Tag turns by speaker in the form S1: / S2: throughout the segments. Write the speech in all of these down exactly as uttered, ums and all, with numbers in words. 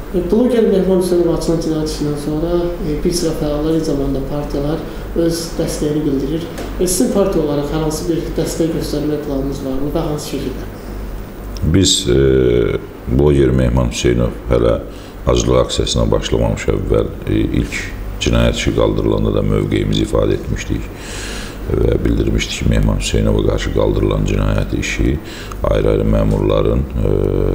S1: Bloger Mehman Hüseynov açılan cinayət işindən sonra bir sıra fəallar, eyni zamanda partiyalar öz dəstəyini bildirir. Sizin partiya olaraq hər hansı bir dəstək göstərmə planınız varmı və hansı şəkildə?
S2: Biz e, bloger Mehman Hüseynov hələ aclıq aksiyasına başlamamış əvvəl e, ilk cinayət işi qaldırılanda da mövqeyimizi ifadə etmişdik və bildirmişdik ki, Mehman Hüseynova qarşı qaldırılan cinayət işi ayrı-ayrı məmurların e,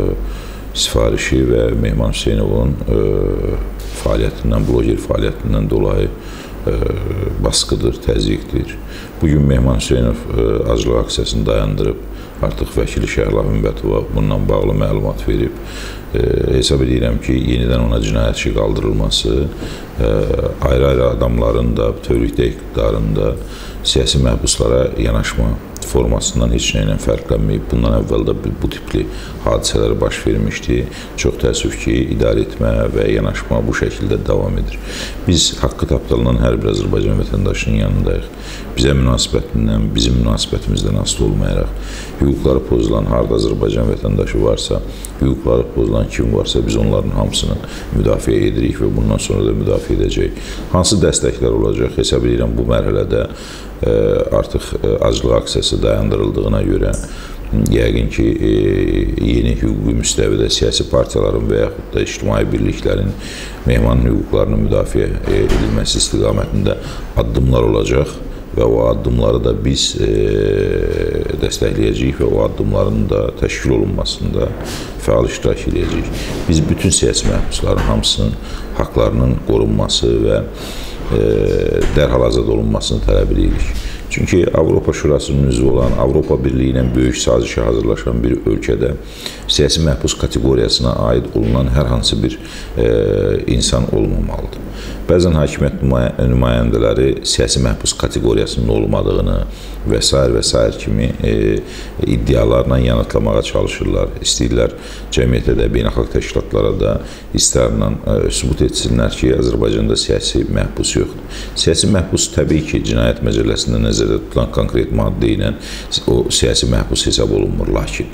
S2: sifarişi və Mehman Hüseynovun e, fəaliyyətindən, bloger fəaliyyətindən dolayı e, baskıdır, təzyiqdir. Bugün Mehman Hüseynov e, aclıq aksiyasını dayandırıb, artıq vəkili Şəhla Hümbətova bununla bağlı məlumat verib. E, hesab edirəm ki, yenidən ona cinayət işi qaldırılması e, ayrı-ayrı adamların da, bütövlükdə iqtidarın da siyasi məhbuslara yanaşma formasından heç nə ilə fərqlənməyib. Bundan əvvəl də bu tipli hadisələr baş vermişdi. Çox təəssüf ki, idarə etmə və yanaşma bu şəkildə davam edir. Biz haqqı tapdalınan hər bir Azərbaycan vətəndaşının yanındayıq. Bizə münasibətindən, bizim münasibətimizdən asılı olmayaraq, hüquqları pozulan harda Azərbaycan vətəndaşı varsa, hüquqları pozulan kim varsa, biz onların hamısını müdafiə edirik və bundan sonra da müdafiə edəcəyik. Hansı dəstəklər olacaq? Hesab edirəm bu mərhələdə e, artıq e, aclıq aksiyası dayandırıldığına görə yəqin ki, e, yeni hüquqi müstəvidə siyasi partiyaların və yaxud da ictimai birliklərin Mehmanın hüquqlarını müdafiə edilməsi istiqamətində addımlar olacaq və o addımları da biz e, dəstəkləyəcəyik və o addımların da təşkil olunmasında fəal iştirak edəcəyik. Biz bütün siyasi məhbusların hamısının haqlarının qorunması və e, dərhal azad olunmasını tələb edirik. Çünki Avropa Şurasının üzvü olan, Avropa Birliyi ilə böyük sazişə hazırlaşan bir ölkədə siyasi məhbus kateqoriyasına aid olunan hər hansı bir e, insan olmamalıdır. Bəzən hakimiyyət nümayəndələri siyasi məhbus kateqoriyasının olmadığını və s. və s. kimi e, iddialarla yanıtlamağa çalışırlar. İstəyirlər cəmiyyətə də, beynəlxalq təşkilatlara da istərlə e, sübut etsinlər ki, Azərbaycanda siyasi məhbus yoxdur. Siyasi məhbus təbii ki, cinayət məcəlləsində nəzərdə tutulan konkret maddə ilə o siyasi məhbus hesab olunmur. Lakin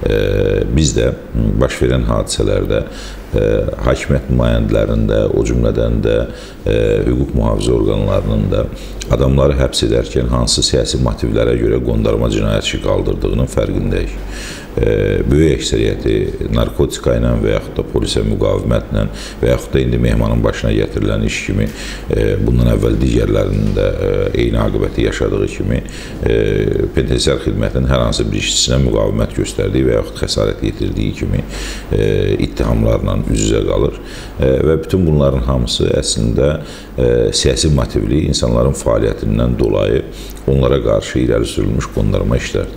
S2: e, biz də baş verən hadisələrdə e, hakimiyyət nümayəndələrində, o cümlədən də e, hüquq mühafizə orqanlarının da adamları həbs edərkən hansı siyasi motivlərə görə qondarma cinayət işi qaldırdığının fərqindəyik. E, böyük əksəriyyəti narkotika ilə və yaxud da polisə müqavimətlə və yaxud da indi Mehmanın başına gətirilən iş kimi e, bundan əvvəl digərlərinin də e, eyni aqibəti yaşadığı kimi e, penitensiar xidmətin hər hansı bir işçisinə müqavimət göstərdiyi və yaxud xəsarət yetirdiyi kimi e, ittihamlarla üz-üzə qalır e, və bütün bunların hamısı əslində e, siyasi motivli insanların fəaliyyətindən dolayı onlara qarşı irəli sürülmüş qondarma işlərdir.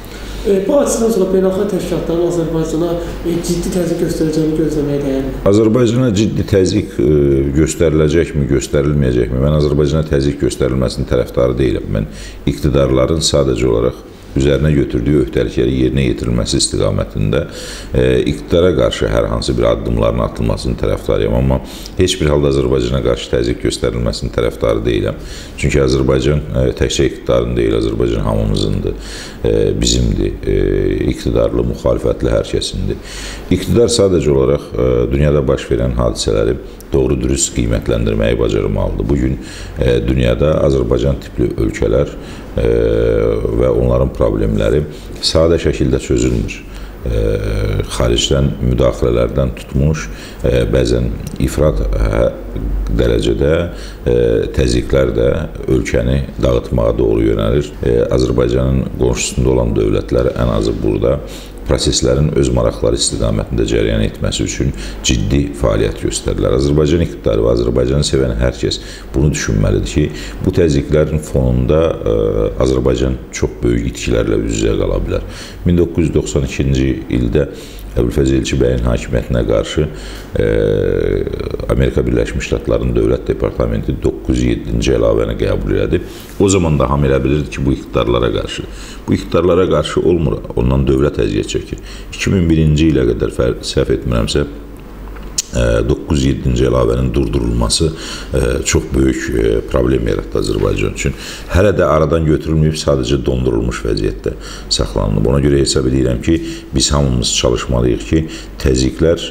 S1: Bu hadisədən sonra beynəlxalq təşkilatların Azərbaycana ciddi təzyiq göstərəcəyini gözləməyə dəyərli.
S2: Azərbaycana ciddi təzyiq göstəriləcəkmi, göstərilməyəcəkmi? Mən Azərbaycana təzyiq göstərilməsinin tərəfdarı deyiləm. Mən iqtidarların sadəcə olaraq üzərinə götürdüyü öhdəlikləri yerinə yetirilməsi istiqamətində e, iqtidara qarşı hər hansı bir addımların atılmasının tərəfdarıyam. Amma heç bir halda Azərbaycana qarşı təzyiq göstərilməsinin tərəfdarı deyiləm. Çünki Azərbaycan e, təkcə iqtidarın deyil, Azərbaycan hamımızındır, e, bizimdir, e, iqtidarlı, müxalifətli hər kəsindir. İqtidar sadəcə olaraq e, dünyada baş verən hadisələri doğru dürüst qiymətləndirməyi bacarmalıdır. Bugün e, dünyada Azərbaycan tipli ölkələr e, və onların problemləri sadə şəkildə çözülmür. E, xaricdən müdaxilələrdən tutmuş, e, bəzən ifrat hə, dərəcədə e, təzyiqlər də ölkəni dağıtmağa doğru yönəlir. E, Azərbaycanın qonşusunda olan dövlətlər ən azı burada proseslərin öz maraqları istiqamətində cərəyan etməsi üçün ciddi fəaliyyət göstərirlər. Azərbaycan iqtidarı və Azərbaycanı sevən hər kəs bunu düşünməlidir ki, bu təzyiqlərin fonunda ə, Azərbaycan çox böyük itkilərlə üz-üzə qala bilər. min doqquz yüz doxsan ikinci ildə Əbülfəz Elçibəyin hakimiyyətinə qarşı e, Amerika Birləşmiş Ştatlarının Dövlət Departamenti doqquz yüz yeddinci əlavəni qəbul elədi. O zaman da hamı elə bilirdi ki, bu iqtidarlara qarşı. Bu iqtidarlara qarşı olmur, ondan dövlət əziyyət çəkir. iki min birinci ilə qədər səhv etmirəmsə, doqquz yeddinci əlavənin durdurulması çox böyük problem yaratdı Azərbaycan üçün. Hələ də aradan götürülməyib, sadəcə dondurulmuş vəziyyətdə saxlanılıb. Ona görə hesab edirəm ki, biz hamımız çalışmalıyıq ki, təzyiqlər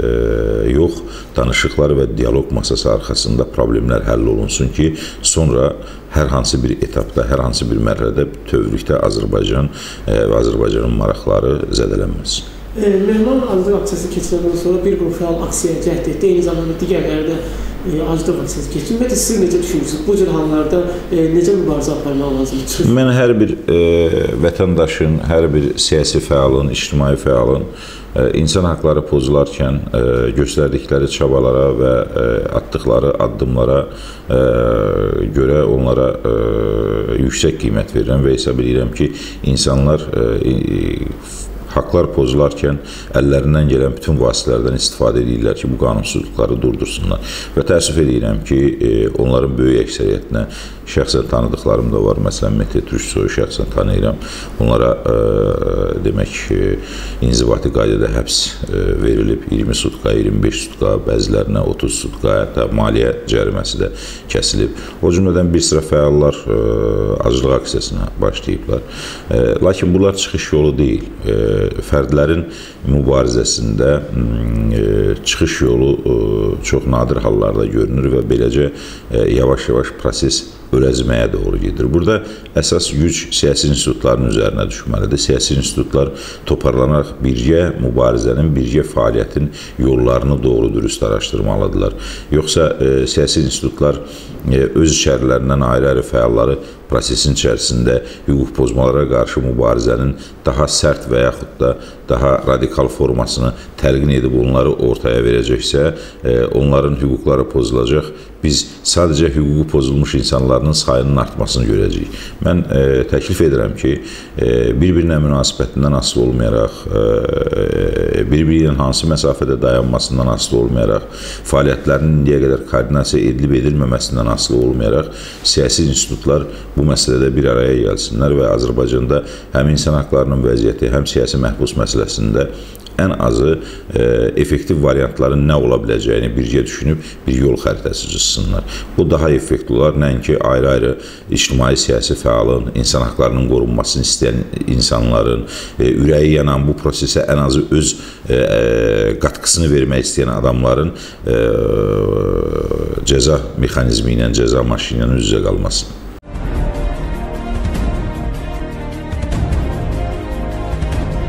S2: yox, danışıqlar və dialoq masası arxasında problemlər həll olunsun ki, sonra hər hansı bir etapda, hər hansı bir mərhələdə bütövlükdə Azərbaycan və Azərbaycanın maraqları zədələnməsin.
S1: Mehman Aclıq aksiyası keçirəndən sonra bir qrup fəal aksiyaya cəhd etdi. Eyni zamanda digərləri də aclıq aksiyası keçirdi. Ümumiyyətlə, siz necə düşünürsünüz? Bu cür hallarda necə mübarizə aparmaq lazımdır? Çıxır.
S2: Mən hər bir e, vətəndaşın, hər bir siyasi fəalın, ictimai fəalın e, insan haqları pozularkən e, göstərdikləri çabalara və e, atdıqları addımlara e, görə onlara e, yüksək qiymət verirəm və hesab edirəm ki, insanlar e, haqlar pozularkən əllərindən gələn bütün vasitələrdən istifadə edirlər ki, bu qanunsuzluqları durdursunlar. Və təəssüf edirəm ki, onların böyük əksəriyyətinə şəxsən tanıdıqlarım da var. Məsələn, Mete Türksoyu şəxsən tanıyıram. Onlara e, demək inzibati qaydada həbs e, verilib. iyirmi sutka, iyirmi beş sutka, bəzilərinə otuz sutka, hətta maliyyə cəriməsi də kəsilib. O cümlədən bir sıra fəallar e, aclıq aksiyasına başlayıblar. E, lakin bunlar çıxış yolu deyil. E, fərdlərin mübarizəsində e, çıxış yolu e, çox nadir hallarda görünür və beləcə e, yavaş-yavaş proses öləzməyə doğru gedir. Burada əsas güc siyasi institutların üzərinə düşməlidir. Siyasi institutlar toparlanaraq birgə mübarizənin, birgə fəaliyyətin yollarını doğru dürüst araşdırmalıdırlar. Yoxsa e, siyasi institutlar e, öz içərilərindən ayrı-ayrı fəalları prosesin içərisində hüquq pozmalara qarşı mübarizənin daha sərt və yaxud da daha radikal formasını təlqin edib onları ortaya verəcəksə, e, onların hüquqları pozulacaq. Biz sadəcə hüququ pozulmuş insanların sayının artmasını görəcəyik. Mən e, təklif edirəm ki, e, bir-birinə münasibətindən asılı olmayaraq, e, bir-birinin hansı məsafədə dayanmasından asılı olmayaraq, fəaliyyətlərinin indiyə qədər koordinasiya edilib edilməməsindən asılı olmayaraq, siyasi institutlar bu məsələdə bir araya gəlsinlər və Azərbaycanda həm insan haqlarının vəziyyəti, həm siyasi məhbus məsələsində ən azı e, effektiv variantların nə ola biləcəyini birgə düşünüb bir yol xəritəsi çizsinlər. Bu daha effektiv olar, nəinki ayrı-ayrı ictimai siyasi fəalın, insan haqlarının qorunmasını istəyən insanların, e, ürəyi yanan bu prosesə ən azı öz e, qatqısını vermək istəyən adamların e, cəza mexanizmi ilə, cəza maşini ilə üz-üzə qalmasın.